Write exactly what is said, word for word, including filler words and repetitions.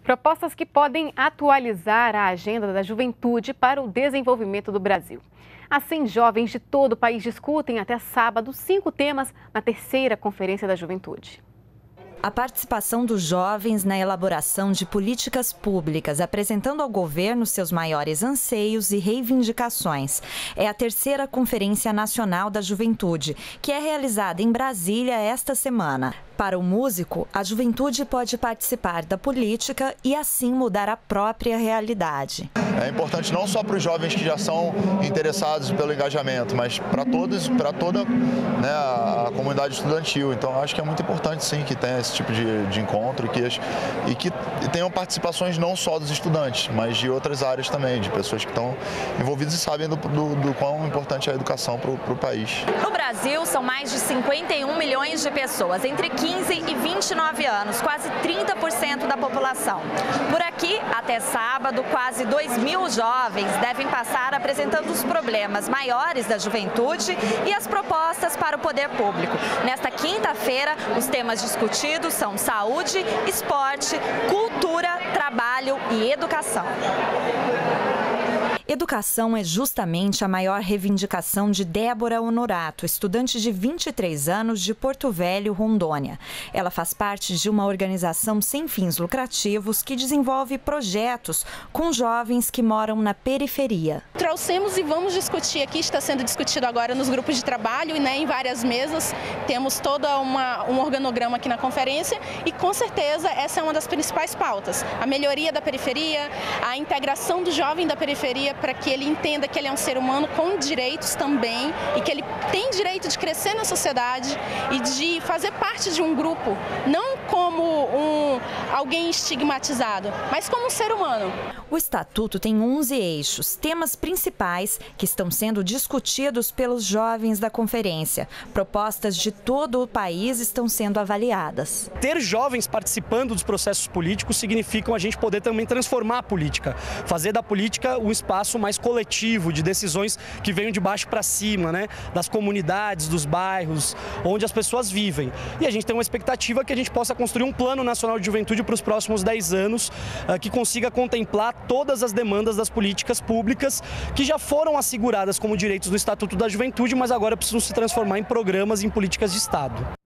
Propostas que podem atualizar a agenda da juventude para o desenvolvimento do Brasil. Assim, jovens de todo o país discutem até sábado cinco temas na terceira Conferência da Juventude. A participação dos jovens na elaboração de políticas públicas, apresentando ao governo seus maiores anseios e reivindicações. É a terceira Conferência Nacional da Juventude, que é realizada em Brasília esta semana. Para o músico, a juventude pode participar da política e assim mudar a própria realidade. É importante não só para os jovens que já são interessados pelo engajamento, mas para todos, para toda, né, a comunidade estudantil. Então, acho que é muito importante, sim, que tenha esse tipo de, de encontro e que, e que tenham participações não só dos estudantes, mas de outras áreas também, de pessoas que estão envolvidas e sabem do, do, do quão importante é a educação para o país. No Brasil, são mais de cinquenta e um milhões de pessoas, entre quinze e vinte e nove anos, quase trinta por cento da população. Por aqui, até sábado, quase dois mil jovens devem passar apresentando os problemas maiores da juventude e as propostas para o poder público. Nesta quinta-feira, os temas discutidos são saúde, esporte, cultura, trabalho e educação. Educação é justamente a maior reivindicação de Débora Honorato, estudante de vinte e três anos de Porto Velho, Rondônia. Ela faz parte de uma organização sem fins lucrativos que desenvolve projetos com jovens que moram na periferia. Trouxemos e vamos discutir aqui, está sendo discutido agora nos grupos de trabalho e né, em várias mesas. Temos todo uma, um organograma aqui na conferência e com certeza essa é uma das principais pautas. A melhoria da periferia, a integração do jovem da periferia para que ele entenda que ele é um ser humano com direitos também e que ele tem direito de crescer na sociedade e de fazer parte de um grupo, não como um, alguém estigmatizado, mas como um ser humano. O Estatuto tem onze eixos, temas principais que estão sendo discutidos pelos jovens da conferência. Propostas de todo o país estão sendo avaliadas. Ter jovens participando dos processos políticos significa a gente poder também transformar a política, fazer da política um espaço mais coletivo, de decisões que venham de baixo para cima, né? Das comunidades, dos bairros, onde as pessoas vivem. E a gente tem uma expectativa que a gente possa construir um plano nacional de juventude para os próximos dez anos, uh, que consiga contemplar todas as demandas das políticas públicas que já foram asseguradas como direitos no Estatuto da Juventude, mas agora precisam se transformar em programas e em políticas de Estado.